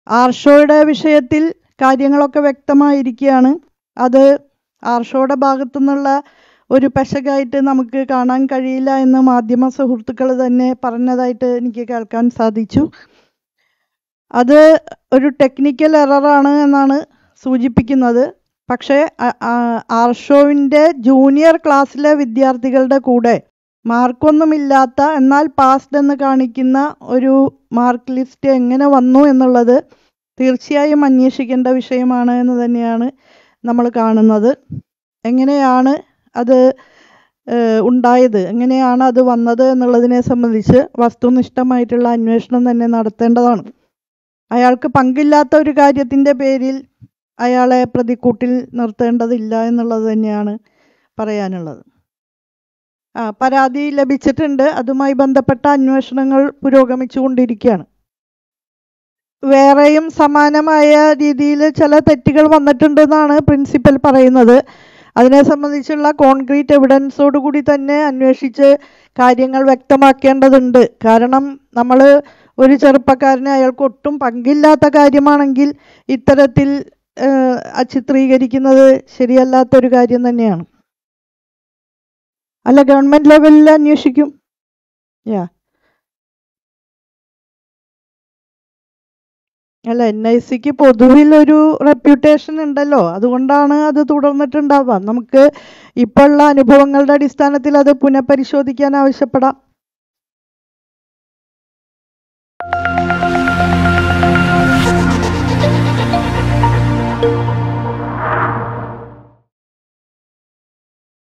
ആർഷോയുടെ വിഷയത്തിൽ കാര്യങ്ങളൊക്കെ വ്യക്തമായിരിക്കുകയാണ്. അത് ആർഷോയുടെ ഭാഗത്തു നിന്നുള്ള ഒരു പെശകായിട്ട് നമുക്ക് കാണാൻ കഴിയില്ല എന്ന് മാധ്യമ സുഹൃത്തുക്കൾ തന്നെ പറഞ്ഞതായിട്ട് എനിക്ക് കേൾക്കാൻ സാധിച്ചു. അത് ഒരു ടെക്നിക്കൽ എററാണ് എന്നാണ് സൂചിപ്പിക്കുന്നത്. പക്ഷേ ആർഷോവിൻ്റെ ജൂനിയർ ക്ലാസ്സിലെ വിദ്യാർത്ഥികളുടെ കൂടെ മാർക്കൊന്നുമില്ലാത്ത എന്നാൽ പാസ്ഡ് എന്ന് കാണിക്കുന്ന ഒരു മാർക്ക് ലിസ്റ്റ് എങ്ങനെ വന്നു എന്നുള്ളത് തീർച്ചയായും അന്വേഷിക്കേണ്ട വിഷയമാണ് എന്ന് തന്നെയാണ് നമ്മൾ കാണുന്നത്. എങ്ങനെയാണ് അത് ഉണ്ടായത്, എങ്ങനെയാണ് അത് വന്നത് എന്നുള്ളതിനെ സംബന്ധിച്ച് വസ്തുനിഷ്ഠമായിട്ടുള്ള അന്വേഷണം തന്നെ നടത്തേണ്ടതാണ്. അയാൾക്ക് പങ്കില്ലാത്ത ഒരു കാര്യത്തിൻ്റെ പേരിൽ അയാളെ പ്രതിക്കൂട്ടിൽ നിർത്തേണ്ടതില്ല എന്നുള്ളത് തന്നെയാണ് പറയാനുള്ളത്. പരാതി ലഭിച്ചിട്ടുണ്ട്. അതുമായി ബന്ധപ്പെട്ട അന്വേഷണങ്ങൾ പുരോഗമിച്ചുകൊണ്ടിരിക്കുകയാണ്. വേറെയും സമാനമായ രീതിയിൽ ചില തെറ്റുകൾ വന്നിട്ടുണ്ടെന്നാണ് പ്രിൻസിപ്പൽ പറയുന്നത്. അതിനെ സംബന്ധിച്ചുള്ള കോൺക്രീറ്റ് എവിഡൻസോടുകൂടി തന്നെ അന്വേഷിച്ച് കാര്യങ്ങൾ വ്യക്തമാക്കേണ്ടതുണ്ട്. കാരണം നമ്മൾ ഒരു ചെറുപ്പക്കാരനെ അയാൾക്ക് ഒട്ടും പങ്കില്ലാത്ത കാര്യമാണെങ്കിൽ ഇത്തരത്തിൽ ചിത്രീകരിക്കുന്നത് ശരിയല്ലാത്തൊരു കാര്യം തന്നെയാണ്. അല്ല, ഗവൺമെൻറ് ലെവലിൽ അന്വേഷിക്കും. അല്ല, NICക്ക് പൊതുവിൽ ഒരു റെപ്യൂട്ടേഷൻ ഉണ്ടല്ലോ, അതുകൊണ്ടാണ് അത് തുടർന്നിട്ടുണ്ടാവാം. നമുക്ക് ഇപ്പോഴുള്ള അനുഭവങ്ങളുടെ അടിസ്ഥാനത്തിൽ അത് പുനഃപരിശോധിക്കാൻ ആവശ്യപ്പെടാം.